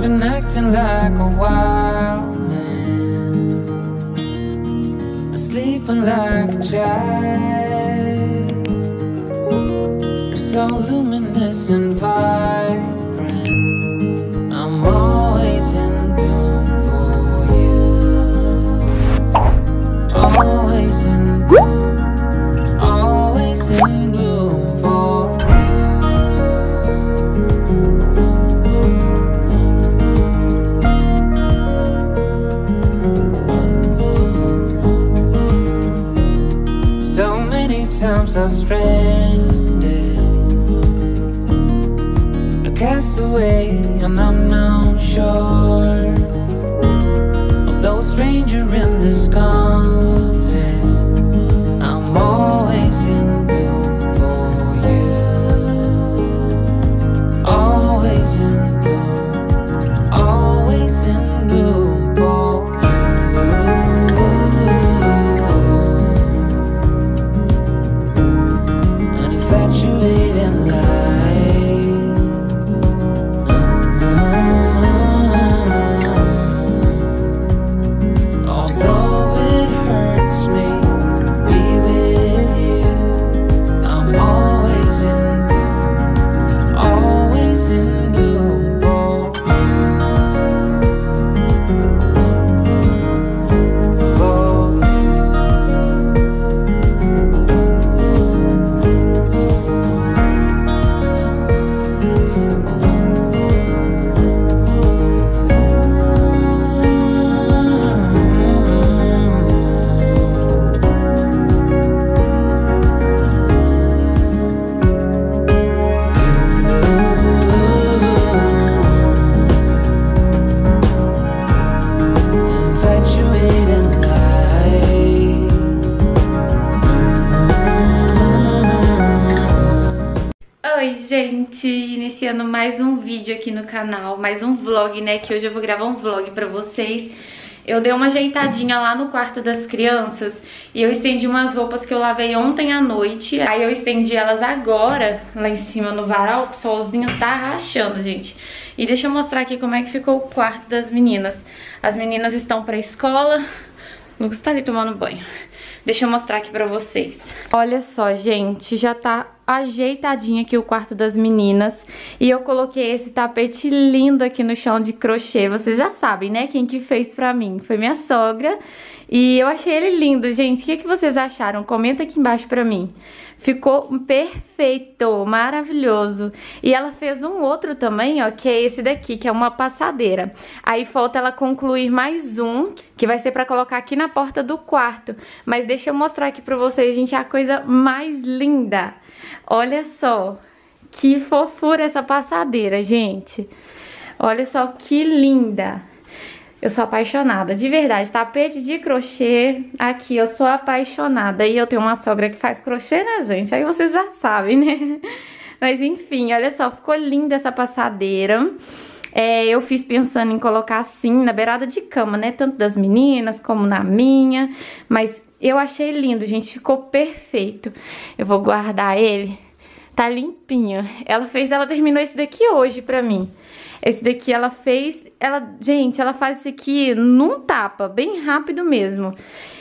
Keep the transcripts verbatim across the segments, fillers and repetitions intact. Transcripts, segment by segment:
I've been acting like a wild man, sleeping like a child. You're so luminous and vibrant, I'm always in bloom for you. Always in bloom, always in bloom for you. So many times I've stranded, a castaway on unknown shore, although a stranger in this continent, I'm always in bloom for you. Always in bloom, always in bloom for you. An infatuated light, although it hurts me to be with you, I'm always in bloom, always in bloom for you, for infatuated light. Oi gente, iniciando mais um vídeo aqui no canal, mais um vlog, né, que hoje eu vou gravar um vlog pra vocês. Eu dei uma ajeitadinha lá no quarto das crianças e eu estendi umas roupas que eu lavei ontem à noite. Aí eu estendi elas agora lá em cima no varal, que o solzinho tá rachando, gente. E deixa eu mostrar aqui como é que ficou o quarto das meninas. As meninas estão pra escola, o Lucas tá ali tomando banho. Deixa eu mostrar aqui pra vocês. Olha só, gente, já tá ajeitadinho aqui o quarto das meninas. E eu coloquei esse tapete lindo aqui no chão de crochê. Vocês já sabem, né, quem que fez pra mim. Foi minha sogra. E eu achei ele lindo, gente. O que que vocês acharam? Comenta aqui embaixo pra mim. Ficou perfeito, maravilhoso. E ela fez um outro também, ó, que é esse daqui, que é uma passadeira. Aí falta ela concluir mais um, que vai ser pra colocar aqui na porta do quarto. Mas deixa eu mostrar aqui pra vocês, gente, a coisa mais linda. Olha só, que fofura essa passadeira, gente. Olha só que linda. Eu sou apaixonada, de verdade, tapete de crochê, aqui eu sou apaixonada. E eu tenho uma sogra que faz crochê, né, gente? Aí vocês já sabem, né? Mas enfim, olha só, ficou linda essa passadeira. É, eu fiz pensando em colocar assim, na beirada de cama, né? Tanto das meninas como na minha. Mas eu achei lindo, gente, ficou perfeito. Eu vou guardar ele, tá limpinho. Ela fez, ela terminou esse daqui hoje pra mim. Esse daqui ela fez, ela, gente, ela faz isso aqui num tapa, bem rápido mesmo.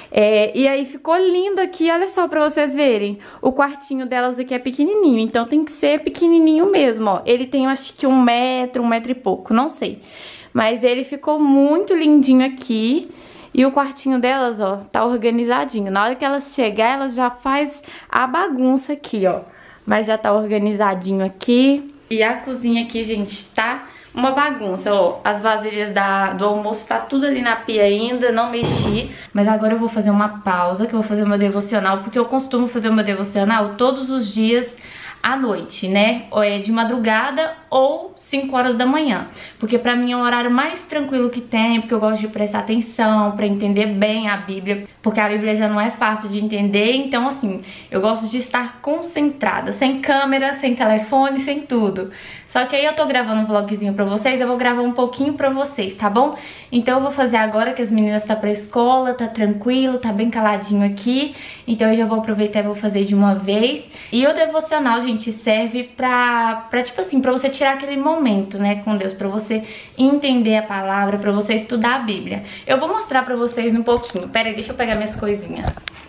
É, e aí ficou lindo aqui, olha só pra vocês verem. O quartinho delas aqui é pequenininho, então tem que ser pequenininho mesmo, ó. Ele tem, acho que um metro, um metro e pouco, não sei. Mas ele ficou muito lindinho aqui. E o quartinho delas, ó, tá organizadinho. Na hora que elas chegarem, elas já faz a bagunça aqui, ó. Mas já tá organizadinho aqui. E a cozinha aqui, gente, tá uma bagunça, ó. As vasilhas da, do almoço tá tudo ali na pia ainda, não mexi. Mas agora eu vou fazer uma pausa, que eu vou fazer uma devocional, porque eu costumo fazer uma devocional todos os dias à noite, né? Ou é de madrugada ou cinco horas da manhã. Porque pra mim é um horário mais tranquilo que tem, porque eu gosto de prestar atenção, pra entender bem a Bíblia. Porque a Bíblia já não é fácil de entender, então assim, eu gosto de estar concentrada, sem câmera, sem telefone, sem tudo. Só que aí eu tô gravando um vlogzinho pra vocês, eu vou gravar um pouquinho pra vocês, tá bom? Então eu vou fazer agora que as meninas tá pra escola, tá tranquilo, tá bem caladinho aqui. Então eu já vou aproveitar e vou fazer de uma vez. E o devocional, gente, serve pra, pra tipo assim, pra você tirar aquele momento, né, com Deus, pra você entender a palavra, pra você estudar a Bíblia. Eu vou mostrar pra vocês um pouquinho. Pera aí, deixa eu pegar minhas coisinhas.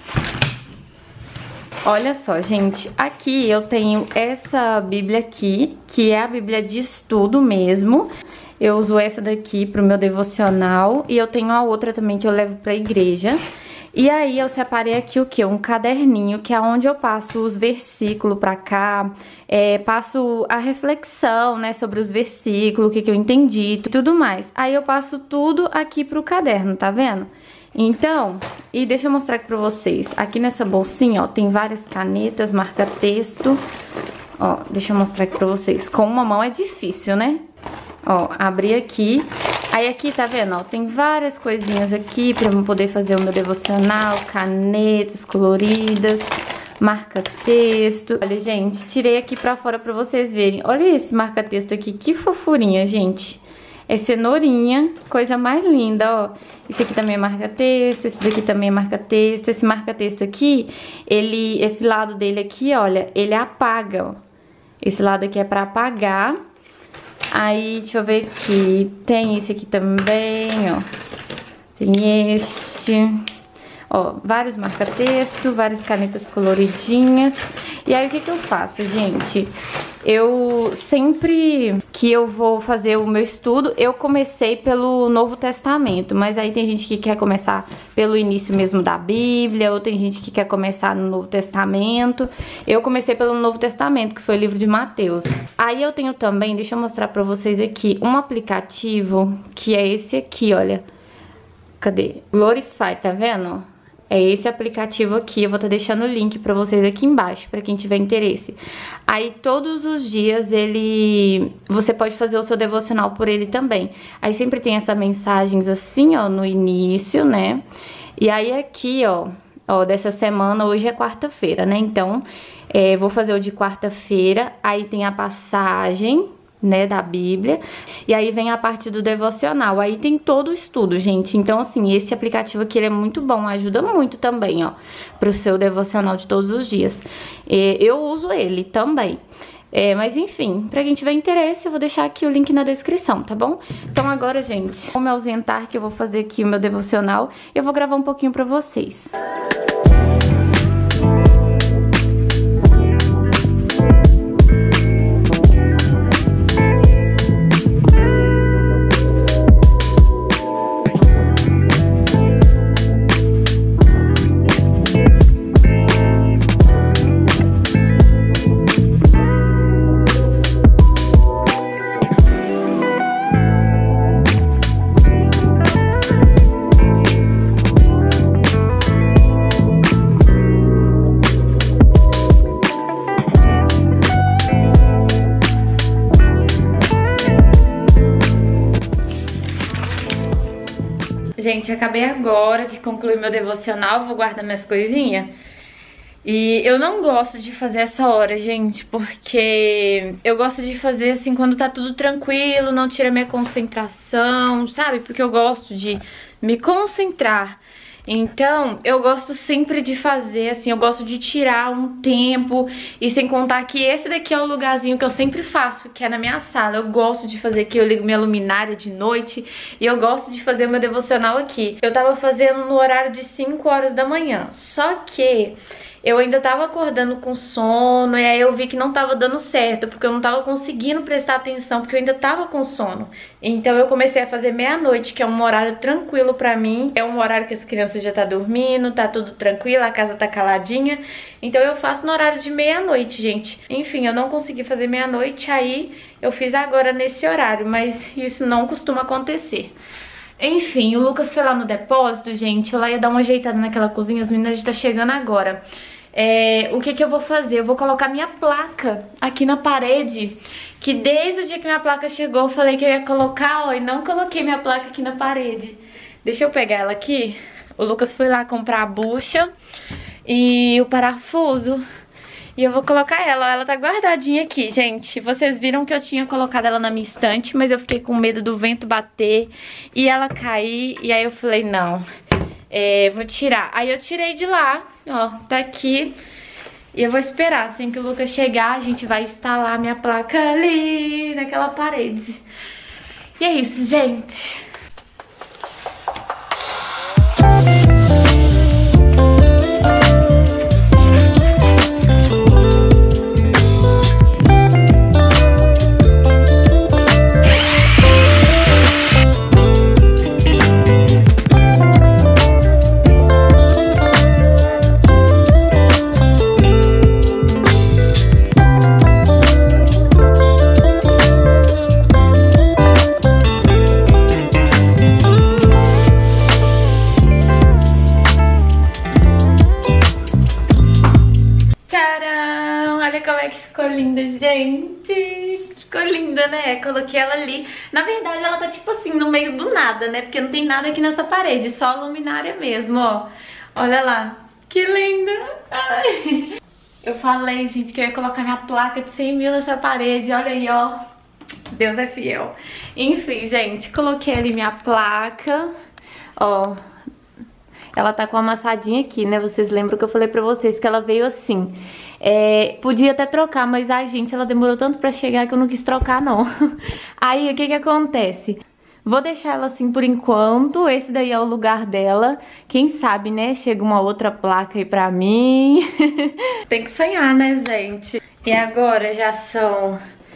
Olha só, gente, aqui eu tenho essa Bíblia aqui, que é a Bíblia de estudo mesmo. Eu uso essa daqui pro meu devocional e eu tenho a outra também que eu levo pra igreja. E aí eu separei aqui o que? Um caderninho, que é onde eu passo os versículos pra cá, é, passo a reflexão, né, sobre os versículos, o que, que eu entendi, tudo mais. Aí eu passo tudo aqui pro caderno, tá vendo? Então, e deixa eu mostrar aqui pra vocês. Aqui nessa bolsinha, ó, tem várias canetas, marca-texto. Ó, deixa eu mostrar aqui pra vocês. Com uma mão é difícil, né? Ó, abri aqui. Aí aqui, tá vendo, ó, tem várias coisinhas aqui pra eu poder fazer o meu devocional. Canetas coloridas, marca-texto. Olha, gente, tirei aqui pra fora pra vocês verem. Olha esse marca-texto aqui, que fofurinha, gente. É cenourinha, coisa mais linda, ó. Esse aqui também é marca-texto, esse daqui também é marca-texto. Esse marca-texto aqui, ele, esse lado dele aqui, olha, ele apaga, ó. Esse lado aqui é pra apagar. Aí, deixa eu ver aqui, tem esse aqui também, ó. Tem este, ó, vários marca-texto, várias canetas coloridinhas. E aí, o que que eu faço, gente? Eu sempre que eu vou fazer o meu estudo, eu comecei pelo Novo Testamento, mas aí tem gente que quer começar pelo início mesmo da Bíblia, ou tem gente que quer começar no Novo Testamento. Eu comecei pelo Novo Testamento, que foi o livro de Mateus. Aí eu tenho também, deixa eu mostrar pra vocês aqui, um aplicativo que é esse aqui, olha. Cadê? Glorify, tá vendo? É esse aplicativo aqui, eu vou estar deixando o link pra vocês aqui embaixo, pra quem tiver interesse. Aí todos os dias ele, você pode fazer o seu devocional por ele também. Aí sempre tem essas mensagens assim, ó, no início, né? E aí aqui, ó, ó, dessa semana, hoje é quarta-feira, né? Então, é, vou fazer o de quarta-feira, aí tem a passagem, né, da Bíblia, e aí vem a parte do devocional, aí tem todo o estudo, gente. Então, assim, esse aplicativo aqui, ele é muito bom, ajuda muito também, ó, pro seu devocional de todos os dias. É, eu uso ele também. É, mas enfim, pra quem tiver interesse, eu vou deixar aqui o link na descrição, tá bom? Então agora, gente, vou me ausentar que eu vou fazer aqui o meu devocional, eu vou gravar um pouquinho pra vocês. Gente, acabei agora de concluir meu devocional, vou guardar minhas coisinhas. E eu não gosto de fazer essa hora, gente, porque eu gosto de fazer assim quando tá tudo tranquilo, não tira minha concentração, sabe? Porque eu gosto de me concentrar. Então, eu gosto sempre de fazer, assim, eu gosto de tirar um tempo. E sem contar que esse daqui é o lugarzinho que eu sempre faço, que é na minha sala. Eu gosto de fazer aqui, eu ligo minha luminária de noite e eu gosto de fazer o meu devocional aqui. Eu tava fazendo no horário de cinco horas da manhã, só que eu ainda tava acordando com sono, e aí eu vi que não tava dando certo, porque eu não tava conseguindo prestar atenção, porque eu ainda tava com sono. Então eu comecei a fazer meia-noite, que é um horário tranquilo pra mim. É um horário que as crianças já tá dormindo, tá tudo tranquilo, a casa tá caladinha. Então eu faço no horário de meia-noite, gente. Enfim, eu não consegui fazer meia-noite, aí eu fiz agora nesse horário, mas isso não costuma acontecer. Enfim, o Lucas foi lá no depósito, gente. Eu lá ia dar uma ajeitada naquela cozinha, as meninas já tá chegando agora. É, o que que eu vou fazer? Eu vou colocar minha placa aqui na parede, que desde o dia que minha placa chegou eu falei que eu ia colocar, ó, e não coloquei minha placa aqui na parede. Deixa eu pegar ela aqui. O Lucas foi lá comprar a bucha e o parafuso. E eu vou colocar ela, ela tá guardadinha aqui, gente. Vocês viram que eu tinha colocado ela na minha estante, mas eu fiquei com medo do vento bater e ela cair. E aí eu falei, não, é, vou tirar. Aí eu tirei de lá, ó, tá aqui. E eu vou esperar, assim que o Lucas chegar, a gente vai instalar minha placa ali, naquela parede. E é isso, gente. Ficou linda, gente. Ficou linda, né? Coloquei ela ali. Na verdade, ela tá tipo assim, no meio do nada, né? Porque não tem nada aqui nessa parede, só a luminária mesmo, ó. Olha lá. Que linda. Ai. Eu falei, gente, que eu ia colocar minha placa de cem mil nessa parede. Olha aí, ó. Deus é fiel. Enfim, gente, coloquei ali minha placa. Ó. Ela tá com uma amassadinha aqui, né? Vocês lembram que eu falei pra vocês que ela veio assim. É, podia até trocar, mas ai, gente, ela demorou tanto pra chegar que eu não quis trocar, não. Aí, o que que acontece? Vou deixar ela assim por enquanto. Esse daí é o lugar dela. Quem sabe, né? Chega uma outra placa aí pra mim. Tem que sonhar, né, gente? E agora já são,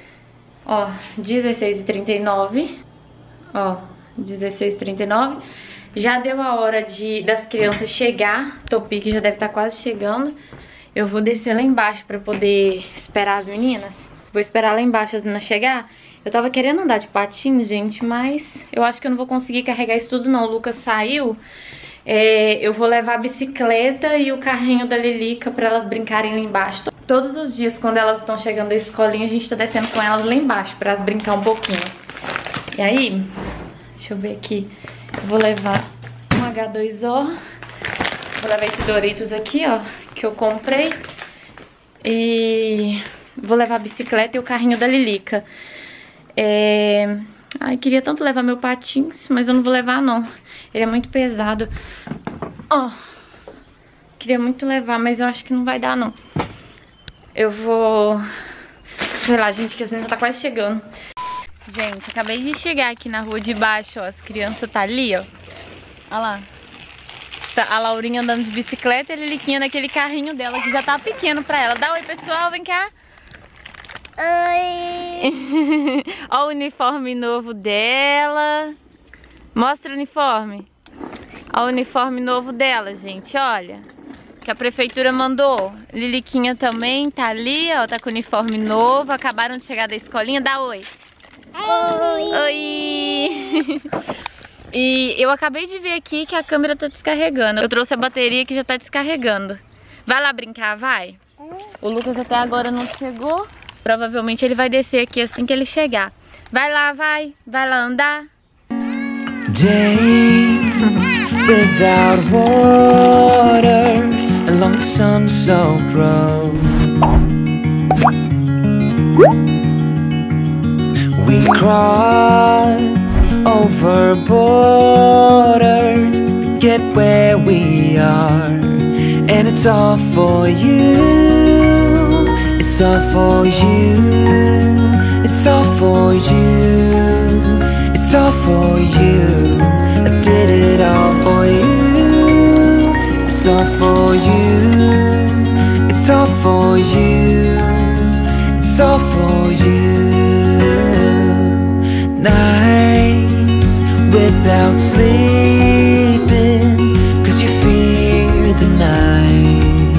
ó, dezesseis e trinta e nove. Ó, dezesseis e trinta e nove. Já deu a hora de, das crianças chegar. Topic já deve estar quase chegando. Eu vou descer lá embaixo pra poder esperar as meninas. Vou esperar lá embaixo as meninas chegar. Eu tava querendo andar de patins, gente, mas eu acho que eu não vou conseguir carregar isso tudo, não. O Lucas saiu. É, eu vou levar a bicicleta e o carrinho da Lilica pra elas brincarem lá embaixo. Todos os dias, quando elas estão chegando da escolinha, a gente tá descendo com elas lá embaixo pra elas brincar um pouquinho. E aí, deixa eu ver aqui. Eu vou levar um agá dois ó. Vou levar esse Doritos aqui, ó, que eu comprei. E vou levar a bicicleta e o carrinho da Lilica. É... Ai, queria tanto levar meu patins, mas eu não vou levar, não. Ele é muito pesado. Ó, queria muito levar, mas eu acho que não vai dar, não. Eu vou... Sei lá, gente, que a gente tá quase chegando. Gente, acabei de chegar aqui na rua de baixo, ó. As crianças tá ali, ó. Olha lá. Tá a Laurinha andando de bicicleta e a Liliquinha naquele carrinho dela, que já tá pequeno pra ela. Dá oi, pessoal, vem cá. Oi. Ó o uniforme novo dela. Mostra o uniforme. Ó o uniforme novo dela, gente, olha. Que a prefeitura mandou. Liliquinha também tá ali, ó, tá com o uniforme novo. Acabaram de chegar da escolinha. Dá oi. Oi. Oi. E eu acabei de ver aqui que a câmera tá descarregando. Eu trouxe a bateria que já tá descarregando. Vai lá brincar, vai. O Lucas até agora não chegou. Provavelmente ele vai descer aqui assim que ele chegar. Vai lá, vai. Vai lá andar. Days without water along the sun-soaked road. We crossed over borders to get where we are, and it's all for you. It's all for you. It's all for you. It's all for you. I did it all for you. It's all for you. It's all for you. It's all for you. Nights without sleeping 'cause you fear the night,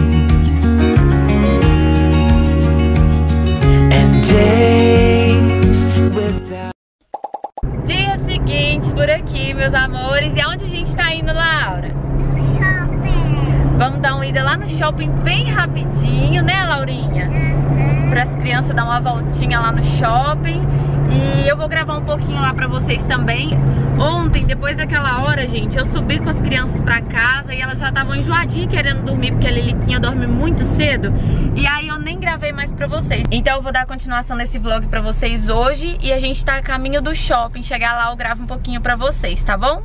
and days without... Dia seguinte por aqui, meus amores. E aonde a gente tá indo, Laura? Shopping. Vamos dar uma ida lá no shopping bem rapidinho, né, Laurinha? Para as crianças dar uma voltinha lá no shopping. E eu vou gravar um pouquinho lá pra vocês também. Ontem, depois daquela hora, gente, eu subi com as crianças pra casa e elas já estavam enjoadinhas querendo dormir, porque a Liliquinha dorme muito cedo. E aí eu nem gravei mais pra vocês. Então eu vou dar continuação nesse vlog pra vocês hoje. E a gente tá a caminho do shopping. Chegar lá eu gravo um pouquinho pra vocês, tá bom?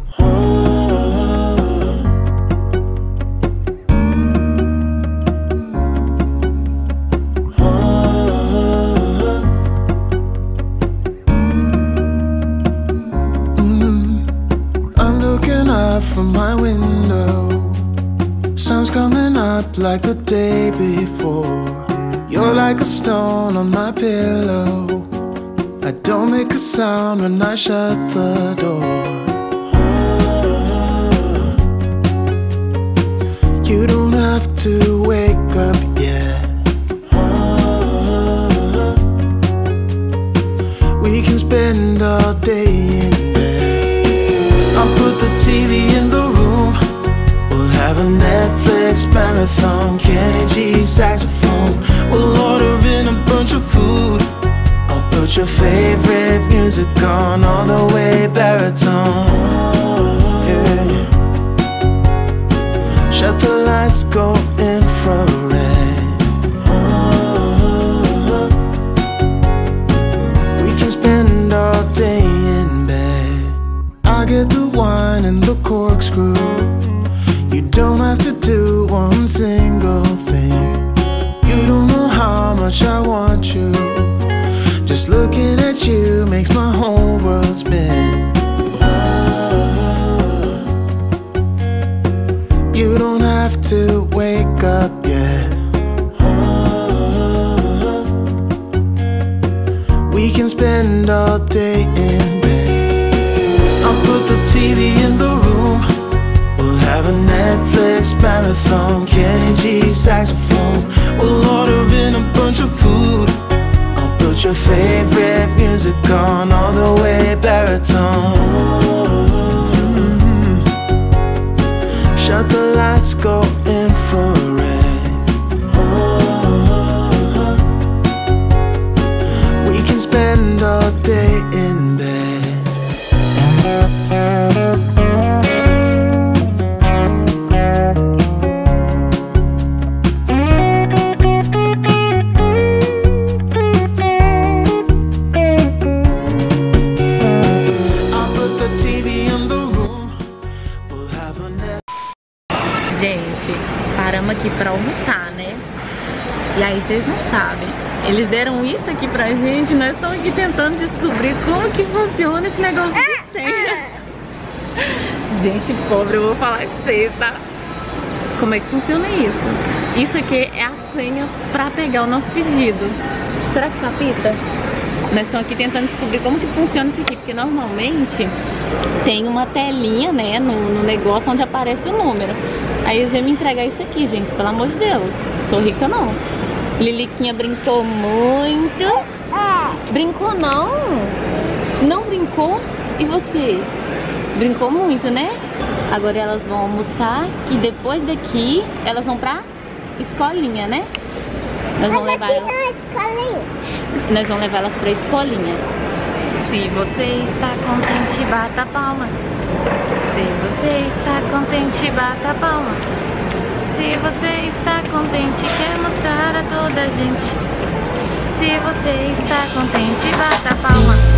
From my window, sun's coming up like the day before. You're like a stone on my pillow. I don't make a sound when I shut the door. You don't have to wake up yet. We can spend all day in bed. I'll put the T V in the room. We'll have a Netflix marathon, Kenny G saxophone. We'll order in a bunch of food. I'll put your favorite music on, all the way baritone. Yeah. Shut the lights, go infrared. We can spend all day in bed. I get the wine and the corkscrew. You don't have to do one single thing. You don't know how much I want you. Just looking at you makes my whole world spin. You don't have to wake up yet. We can spend all day in bed. I'll put the T V in the room. We'll have a Netflix marathon, Kenny G saxophone. We'll order in a bunch of food. I'll put your favorite music on, all the way baritone. Mm-hmm. Shut the lights, go infrared. We can spend all day in bed. Gente, paramos aqui pra almoçar, né? E aí vocês não sabem, eles deram isso aqui pra gente. Nós estamos aqui tentando descobrir como que funciona esse negócio de senha. Gente pobre, eu vou falar com vocês, tá? Como é que funciona isso? Isso aqui é a senha pra pegar o nosso pedido. Será que isso apita? Nós estamos aqui tentando descobrir como que funciona isso aqui, porque normalmente tem uma telinha, né, no, no negócio onde aparece o número. Aí eles iam me entregar isso aqui, gente, pelo amor de Deus. Sou rica não. Liliquinha brincou muito. Brincou não? Não brincou? E você? Brincou muito, né? Agora elas vão almoçar e depois daqui elas vão pra escolinha, né? Nós vamos levar elas... Nós vamos levar elas pra escolinha. Se você está contente, bata a palma. Se você está contente, bata a palma. Se você está contente, quer mostrar a toda a gente. Se você está contente, bata a palma.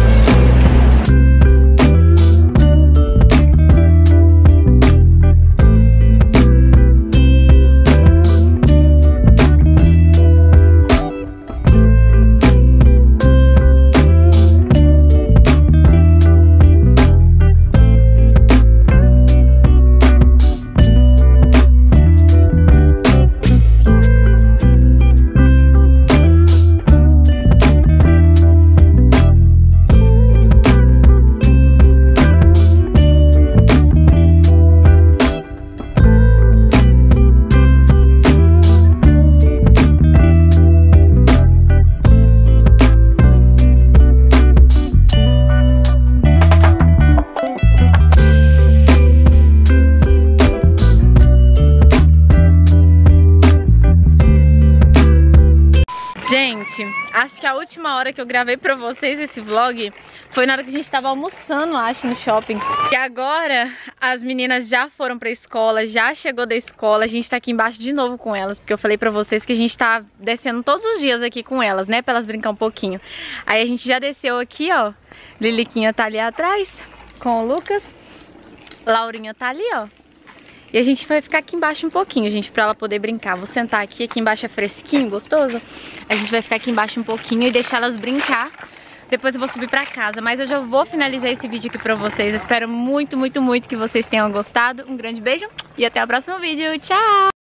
última hora que eu gravei pra vocês esse vlog foi na hora que a gente tava almoçando, acho, no shopping. E agora as meninas já foram pra escola, já chegou da escola. A gente tá aqui embaixo de novo com elas, porque eu falei pra vocês que a gente tá descendo todos os dias aqui com elas, né? Pra elas brincar um pouquinho. Aí a gente já desceu aqui, ó. Liliquinha tá ali atrás com o Lucas. Laurinha tá ali, ó. E a gente vai ficar aqui embaixo um pouquinho, gente, pra ela poder brincar. Vou sentar aqui, aqui embaixo é fresquinho, gostoso. A gente vai ficar aqui embaixo um pouquinho e deixar elas brincar. Depois eu vou subir pra casa, mas eu já vou finalizar esse vídeo aqui pra vocês. Eu espero muito, muito, muito que vocês tenham gostado. Um grande beijo e até o próximo vídeo. Tchau!